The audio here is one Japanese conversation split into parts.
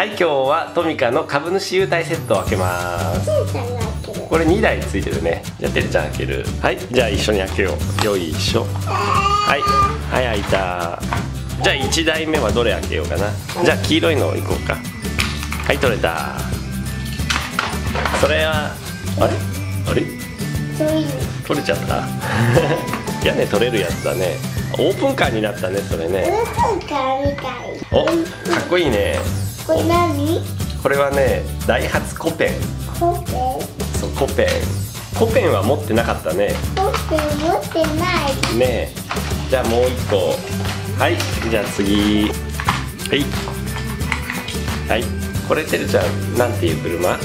はい、今日はトミカの株主優待セットを開けます。これ2台ついてるね。じゃあてるちゃん開ける。はい、じゃあ一緒に開けよう。よいしょ。はい、はい、開いた。じゃあ1台目はどれ開けようかな。じゃあ黄色いのいこうか。はい、取れた。それはあれ取れちゃった屋根取れるやつだね。オープンカーになったね、それね。 オープンカーみたい。 お、かっこいいね。 これ何？ これはね、ダイハツコペン。 コペン？ そう、コペン。コペンは持ってなかったね。 コペン持ってない。 ねえ。じゃあもう一個。はい、じゃあ次。はい。はい。これてるちゃん、なんていう車？こ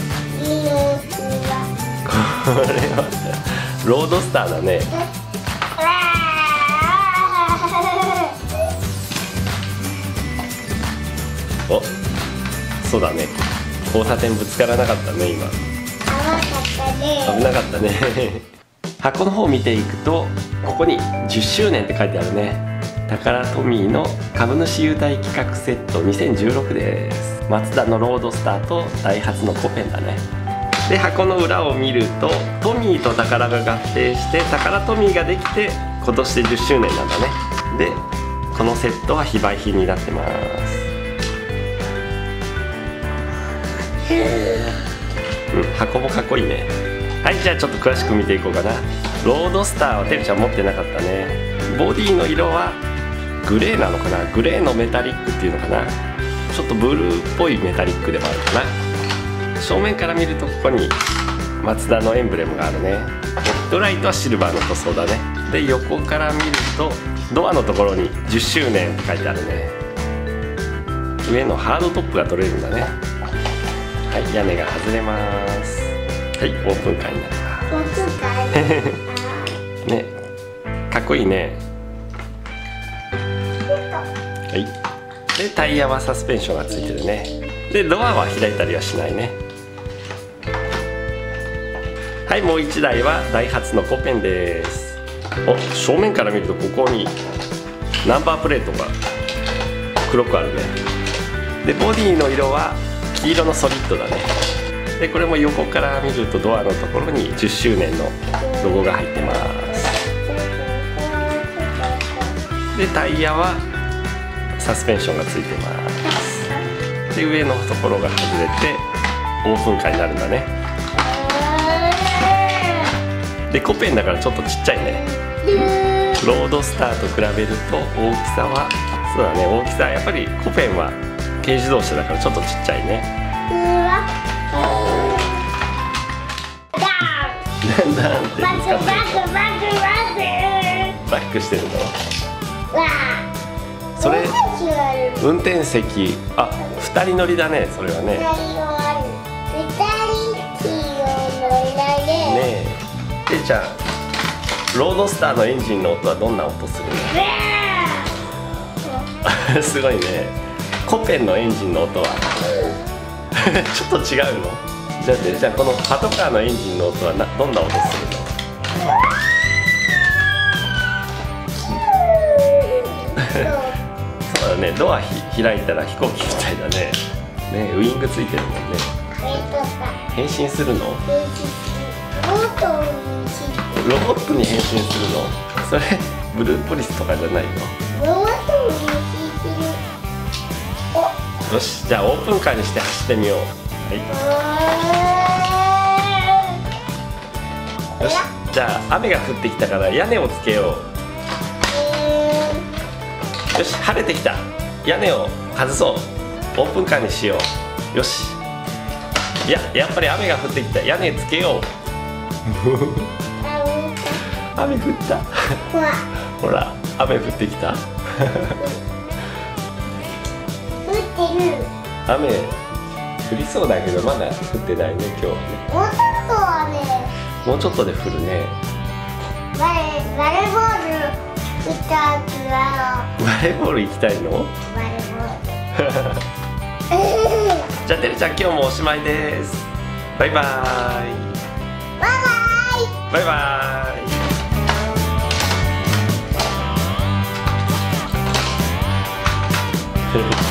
れはロードスターだね。お、そうだね。交差点ぶつからなかったね、今。危なかったね。箱の方を見ていくと、ここに10周年って書いてあるね。タカラトミーの株主優待企画セット2016です。マツダのロードスターとダイハツのコペンだね。で、箱の裏を見ると、トミーとタカラが合併してタカラトミーができて、今年で10周年なんだね。で、このセットは非売品になってます。うん、箱もかっこいいね。はい、じゃあちょっと詳しく見ていこうかな。ロードスターはてるちゃん持ってなかったね。ボディの色はグレーなのかな。グレーのメタリックっていうのかな。ちょっとブルーっぽいメタリックでもあるかな。正面から見るとここにマツダのエンブレムがあるね。ヘッドライトはシルバーの塗装だね。で、横から見るとドアのところに10周年って書いてあるね。上のハードトップが取れるんだね。はい、屋根が外れます。はい、オープンカーになります。オープンカーね、かっこいいね。はい。で、タイヤはサスペンションがついてるね。で、ドアは開いたりはしないね。はい、もう1台はダイハツのコペンです。お、正面から見るとここにナンバープレートが黒くあるね。で、ボディの色は黄色のソリッドだね。で、これも横から見るとドアのところに10周年のロゴが入ってます。で、タイヤはサスペンションがついてます。で、上のところが外れてオープンカーになるんだね。で、コペンだからちょっとちっちゃいね。ロードスターと比べると大きさは、そうだね、大きさはやっぱりコペンは軽自動車だからちょっとちっちゃいね。なんだってバックしてるの。それ運転席、あ、2人乗りだね、それはね。ねえ、てるちゃん、ロードスターのエンジンの音はどんな音するの？すごいね。コペンのエンジンの音はちょっと違うの？じゃあてるちゃん、このパトカーのエンジンの音はどんな音するの？そうだね、ドア開いたら飛行機みたいだね。ね、ウイングついてるもんね。変身するの？ロボットに変身するの？それブルーポリスとかじゃないの？よし、じゃあオープンカーにして走ってみよう。はい、よし、じゃあ雨が降ってきたから屋根をつけよう。よし、晴れてきた。屋根を外そう。オープンカーにしよう。よし。やっぱり雨が降ってきた。屋根つけよう。雨降った。ほら、雨降ってきた。雨降りそうだけどまだ降ってないね、今日はね。もうちょっとで降るね。 バレーボール行きたい。 バレーボール行きたいの？ バレーボール。 じゃあてるちゃん、今日もおしまいです。バイバーイ。バイバーイ。